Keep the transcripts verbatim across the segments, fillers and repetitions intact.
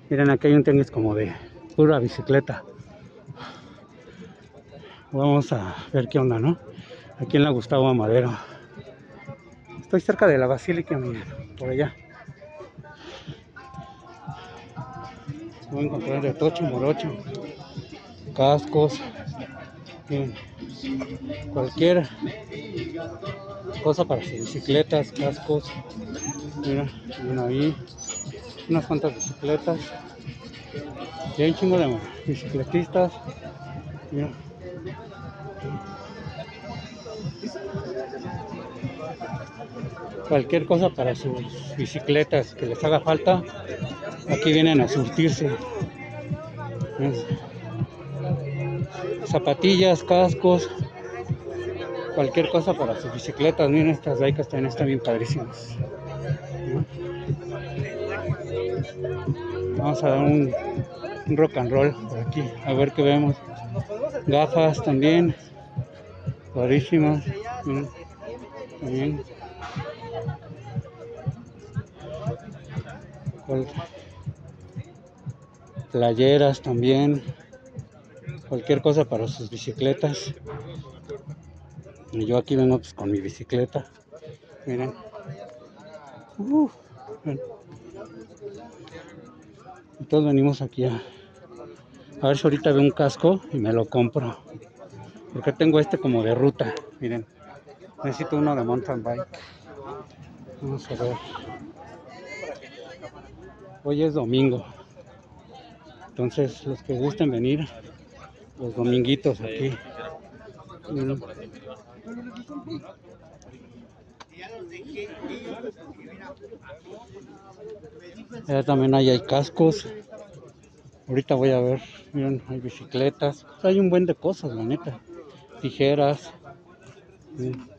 Miren, aquí hay un tenis como de pura bicicleta. Vamos a ver qué onda, ¿no? Aquí en la Gustavo Amadero. Estoy cerca de la Basílica, miren, por allá. Voy a encontrar de tocho, morocho, cascos, miren, cualquier cosa para sus bicicletas, cascos. Mira, miren ahí, unas cuantas bicicletas. Y hay un chingo de bicicletistas. Mira. Cualquier cosa para sus bicicletas que les haga falta, aquí vienen a surtirse. Zapatillas, cascos, cualquier cosa para sus bicicletas. Miren, estas bikes también están bien padrísimas. Vamos a dar un, un rock and roll por aquí, a ver qué vemos. Gafas también, padrísimas. Miren, también. Playeras también, cualquier cosa para sus bicicletas. Y yo aquí vengo pues con mi bicicleta. Miren. Uh, miren. Entonces venimos aquí a, a ver si ahorita veo un casco y me lo compro. Porque tengo este como de ruta. Miren. Necesito uno de mountain bike. Vamos a ver. Hoy es domingo. Entonces los que gusten venir los dominguitos aquí. Miren. Ya también ahí hay cascos. Ahorita voy a ver. Miren, hay bicicletas. Hay un buen de cosas, la neta. Tijeras. Miren.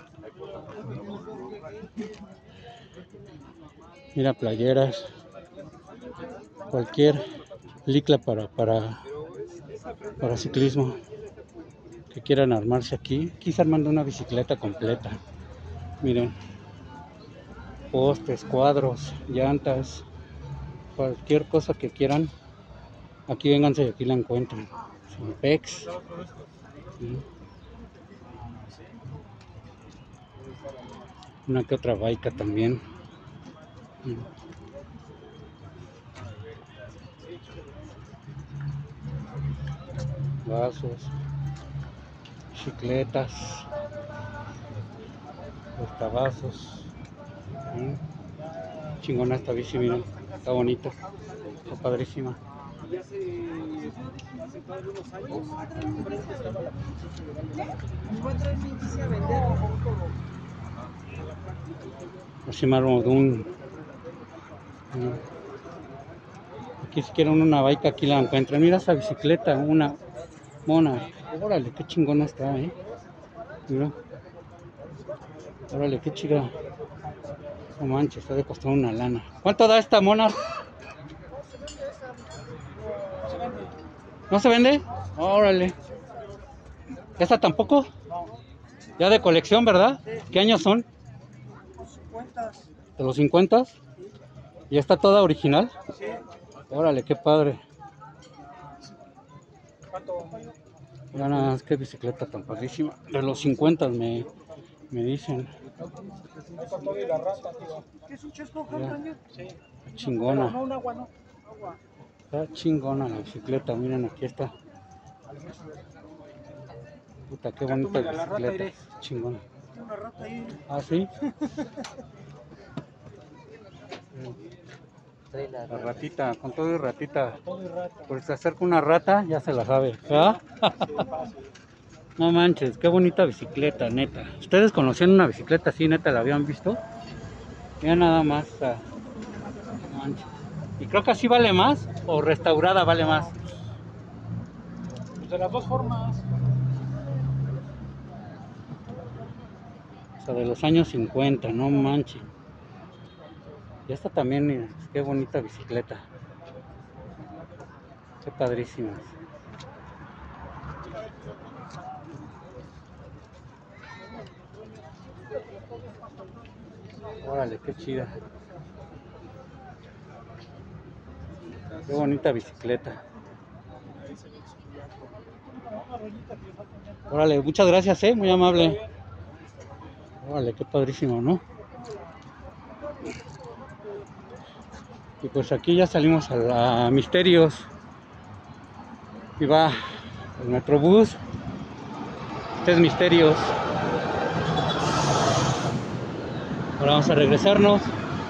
Mira, playeras. Cualquier licla para, para, para ciclismo que quieran armarse aquí. Aquí se armando una bicicleta completa. Miren. Postes, cuadros, llantas. Cualquier cosa que quieran. Aquí vénganse y aquí la encuentran. Simpex. ¿Sí? Una que otra baica también. ¿Sí? Vasos, chicletas, portavasos. ¿Sí? Chingona esta bici, miren, está bonita, está padrísima. Así me armo de un. Aquí si quieren una bike aquí la encuentran. Mira esa bicicleta, una mona. Órale, qué chingona está, eh. Mira. Órale, qué chida. No manches, está de costar una lana. ¿Cuánto da esta mona? ¿No se vende? Órale. ¿Esta tampoco? Ya de colección, ¿verdad? ¿Qué años son? ¿De los cincuenta? ¿Y está toda original? Sí. Órale, qué padre. Ya nada más, qué bicicleta tan padrísima. De los cincuenta me, me dicen. Ya. Chingona. Está chingona la bicicleta, miren, aquí está. Puta, qué bonita bicicleta. Chingona. ¿Ah, sí? La ratita, con todo y ratita. Por si se acerca una rata, ya se la sabe. ¿Ah? No manches, qué bonita bicicleta, neta. ¿Ustedes conocían una bicicleta así, neta, la habían visto? Ya nada más. Ah, no manches. Y creo que así vale más, o restaurada vale más. Pues de las dos formas. O sea, de los años cincuenta, no manches. Y esta también, qué bonita bicicleta. Qué padrísimas. Órale, qué chida. Qué bonita bicicleta. Órale, muchas gracias, eh, muy amable. Órale, qué padrísimo, ¿no? Y pues aquí ya salimos a la Misterios. Y va el Metrobús. Este es Misterios. Ahora vamos a regresarnos.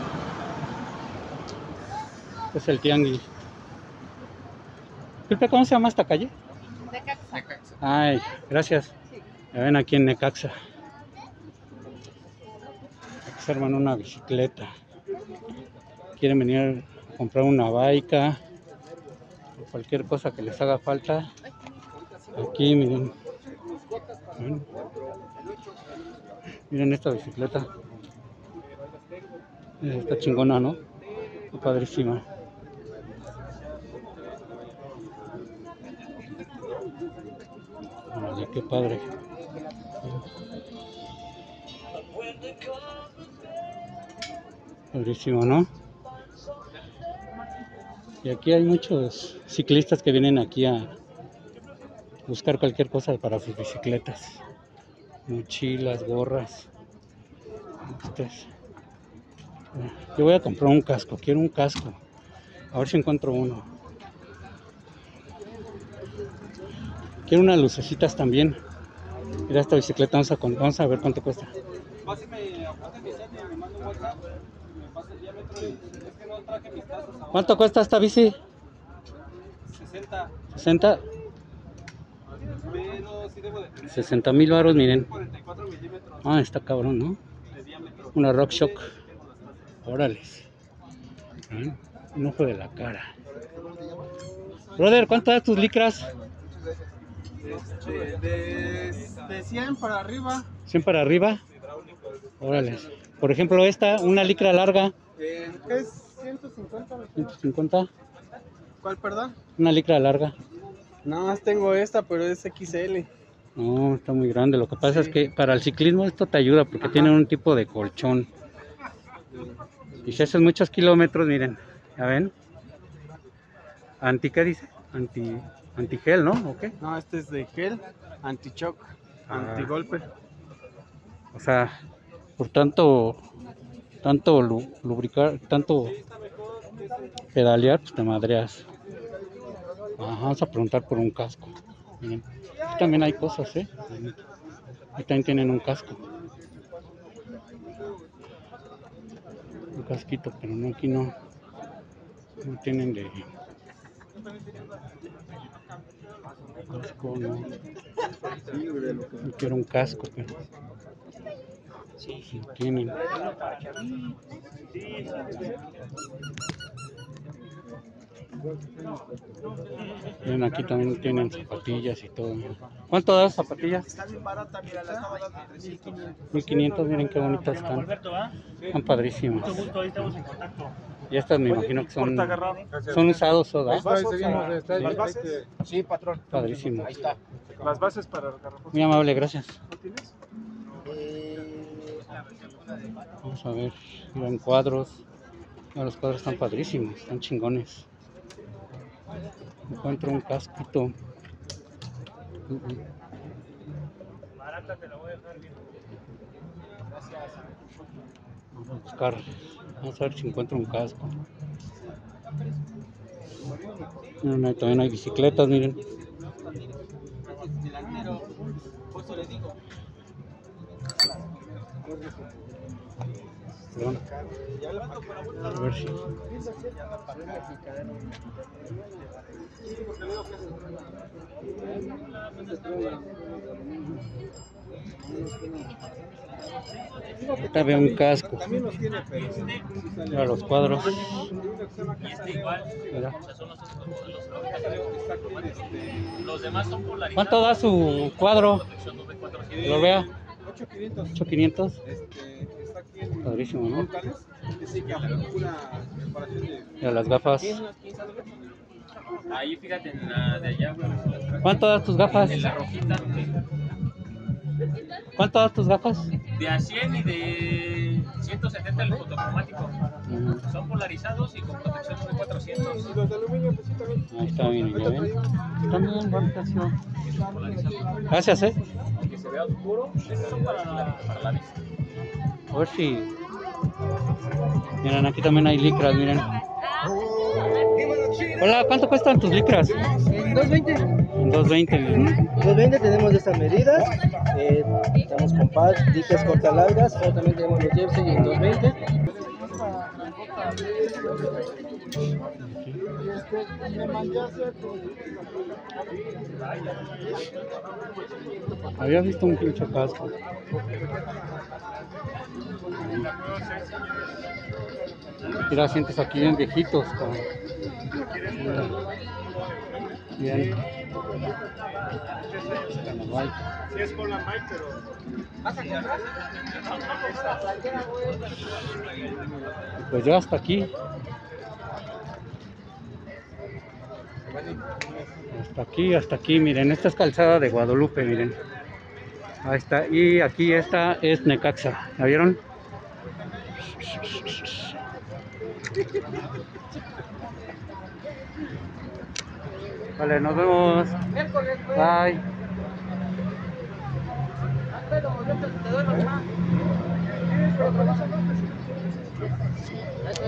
Este es el Tianguis. Disculpe, ¿cómo se llama esta calle? Necaxa. Ay, gracias. Ya ven aquí en Necaxa. Aquí se arman una bicicleta. Quieren venir a comprar una baica o cualquier cosa que les haga falta. Aquí miren. Miren, miren esta bicicleta. Está chingona, ¿no? Está padrísima. Vale, qué padre. Padrísimo, ¿no? Y aquí hay muchos ciclistas que vienen aquí a buscar cualquier cosa para sus bicicletas. Mochilas, gorras. Estas. Yo voy a comprar un casco, quiero un casco. A ver si encuentro uno. Quiero unas lucecitas también. Mira esta bicicleta, vamos a, vamos a ver cuánto cuesta. ¿Cuánto cuesta esta bici? sesenta. ¿sesenta? sesenta mil baros, miren. Ah, está cabrón, ¿no? Una RockShox. Órales. Un ojo de la cara. Brother, ¿cuánto das tus licras? De, de, de cien para arriba. ¿cien para arriba? Órales. Por ejemplo, esta, una licra larga. Eh, es ciento cincuenta. ciento cincuenta. ¿Cuál, perdón? Una licra larga. Nada más tengo esta, pero es equis ele. No, está muy grande. Lo que pasa Sí. es que para el ciclismo esto te ayuda porque Ajá. tiene un tipo de colchón. Y si haces muchos kilómetros, miren, ¿ya ven? ¿Anti qué dice? Anti, antigel, ¿no? ¿O qué? No, este es de gel, anti-shock, Ah. anti-golpe. O sea, por tanto, tanto lu- lubricar, tanto pedalear, pues te madreas. Ajá, vamos a preguntar por un casco. Miren, aquí también hay cosas, ¿eh? Aquí también tienen un casco. Un casquito, pero no, aquí no. No tienen de casco, no. Yo quiero un casco, pero sí tienen. Miren, aquí también tienen zapatillas y todo. ¿Cuánto das zapatillas? Está bien barata, mira, la estaba dando en mil quinientos. mil quinientos, miren qué bonitas están. Están padrísimas. Mucho, ahí estamos en contacto. Y estas me imagino que son, Corta agarrado. son usados, ¿verdad? ¿Las bases? Sí, patrón. Padrísimos. Ahí está. Las bases para el garrafón. Muy amable, gracias. ¿No tienes? Vamos a ver, miren cuadros. No, los cuadros están padrísimos, están chingones. Encuentro un casquito. Uh -uh. Barata, te la voy a dejar bien. Vamos a buscar, vamos a ver si encuentro un casco. Miren, ahí también hay bicicletas, miren. Perdón. A ver si. Ahorita veo un casco. Mira los cuadros. Mira. Los demás son polarizados. ¿Cuánto da su cuadro? Lo vea. ocho mil quinientos. ocho mil quinientos. Este, está aquí en Padrísimo, ¿no? Portales. Dice que una reparación de Mira las gafas. Ahí fíjate en la de allá, güey. ¿Cuánto das tus gafas? En la rojita. ¿Cuánto das tus gafas? De a cien y de ciento setenta el fotocromático. Ujú. Son polarizados y con protección de cuatrocientos. Y los de aluminio, pues sí, también. Ahí está, miren, ya ven. También, buen precio. Esos polarizados. Gracias, eh. Que se vea oscuro, estos son para la, para la vista. A ver si. Miren, aquí también hay licras, miren. Hola, ¿cuánto cuestan tus licras? En dos veinte. En dos veinte, miren. dos veinte tenemos de estas medidas. Eh, tenemos compás, diques corta largas. O también tenemos los jersey en dos veinte. Había visto un pinche casco. Mira, sientes aquí bien viejitos. Como... Bien. Sí, es con la Mike, pero. Pues ya hasta aquí. Hasta aquí, hasta aquí, miren, esta es calzada de Guadalupe, miren. Ahí está, y aquí esta es Necaxa, ¿la vieron? Vale, nos vemos. Bye. Ahí